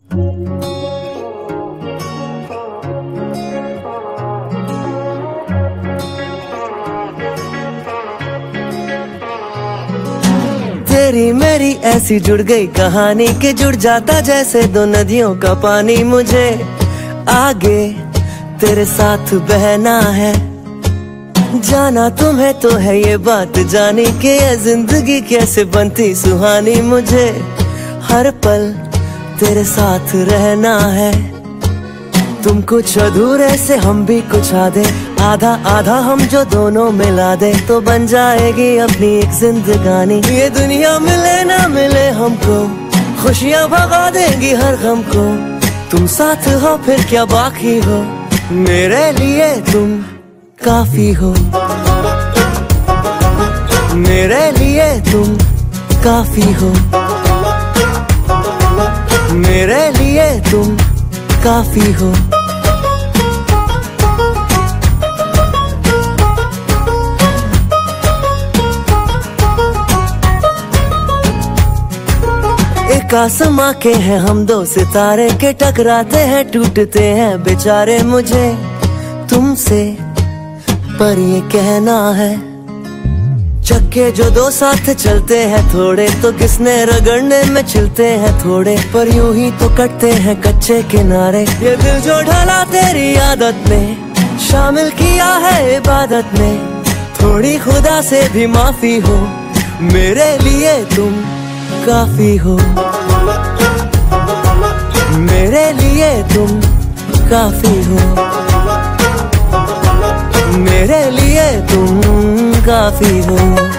तेरी मेरी ऐसी जुड़ गई कहानी के जुड़ जाता जैसे दो नदियों का पानी। मुझे आगे तेरे साथ बहना है, जाना तुम्हें तो है ये बात जानी के ये जिंदगी कैसे बनती सुहानी। मुझे हर पल तेरे साथ रहना है, तुम कुछ अधूरे से हम भी कुछ आधे, आधा आधा हम जो दोनों मिला दे तो बन जाएगी अपनी एक जिंदगानी। ये दुनिया मिले ना मिले हमको, खुशियाँ भगा देंगी हर गम को। तुम साथ हो फिर क्या बाकी हो, मेरे लिए तुम काफी हो। मेरे लिए तुम काफी हो, मेरे लिए तुम काफी हो। एक आसमां के हैं हम दो सितारे के, टकराते हैं टूटते हैं बेचारे। मुझे तुमसे पर ये कहना है, चक्के जो दो साथ चलते हैं थोड़े तो किसने रगड़ने में चलते हैं थोड़े, पर यूं ही तो कटते हैं कच्चे किनारे। ये दिल जो ढला तेरी आदत ने, शामिल किया है इबादत में, थोड़ी खुदा से भी माफी हो, मेरे लिए तुम काफी हो। मेरे लिए तुम काफी हो, मेरे लिए तुम काफी हो।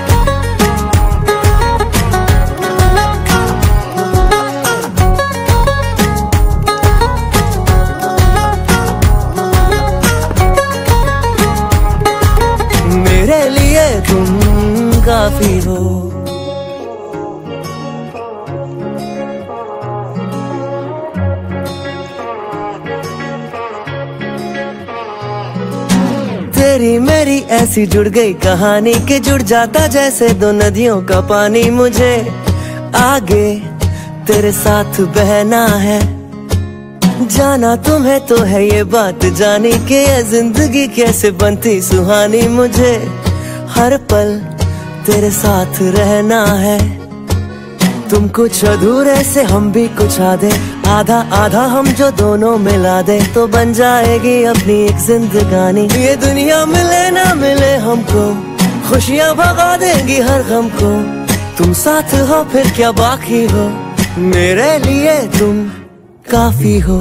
मेरे लिए तुम काफी हो। तेरी मेरी ऐसी जुड़ गई कहानी के जुड़ जाता जैसे दो नदियों का पानी। मुझे आगे तेरे साथ बहना है, जाना तुम्हें तो है ये बात जानी के ये जिंदगी कैसे बनती सुहानी। मुझे हर पल तेरे साथ रहना है, तुम कुछ अधूरे से हम भी कुछ आधे, आधा आधा हम जो दोनों मिला दे तो बन जाएगी अपनी एक जिंदगानी। ये दुनिया मिले ना मिले हमको, खुशियाँ भगा देंगी हर गम को। तुम साथ हो फिर क्या बाकी हो, मेरे लिए तुम काफी हो।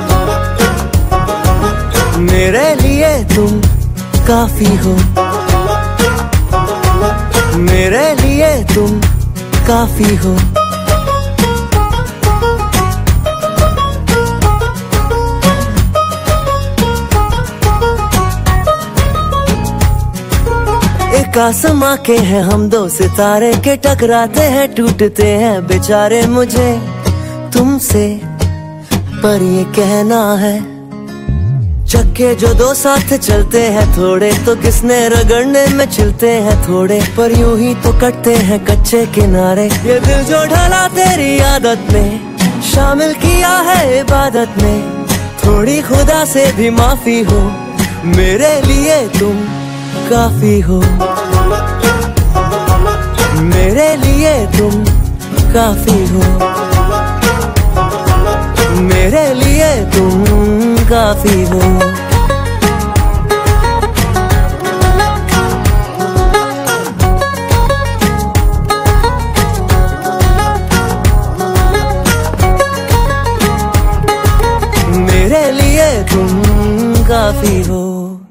मेरे लिए तुम काफी हो, मेरे लिए तुम काफी हो। एक आसमां के हैं हम दो सितारे के, टकराते हैं टूटते हैं बेचारे। मुझे तुमसे पर ये कहना है, चक्के जो दो साथ चलते हैं थोड़े तो किसने रगड़ने में चलते हैं थोड़े, पर यूं ही तो कटते हैं कच्चे किनारे। ये दिल जो ढला तेरी आदत ने, शामिल किया है इबादत में, थोड़ी खुदा से भी माफी हो, मेरे लिए तुम काफी हो। मेरे लिए तुम काफी हो, मेरे लिए तुम काफी हो। मेरे लिए तुम काफी हो।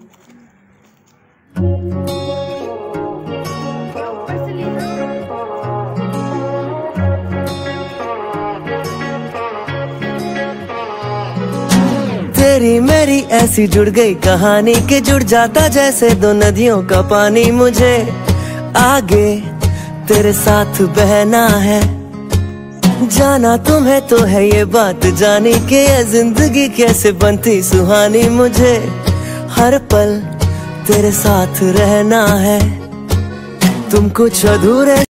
तेरी मेरी ऐसी जुड़ गई कहानी के जुड़ जाता जैसे दो नदियों का पानी। मुझे आगे तेरे साथ बहना है, जाना तुम्हें तो है ये बात जानी के ये जिंदगी कैसे बनती सुहानी। मुझे हर पल तेरे साथ रहना है, तुम कुछ अधूरे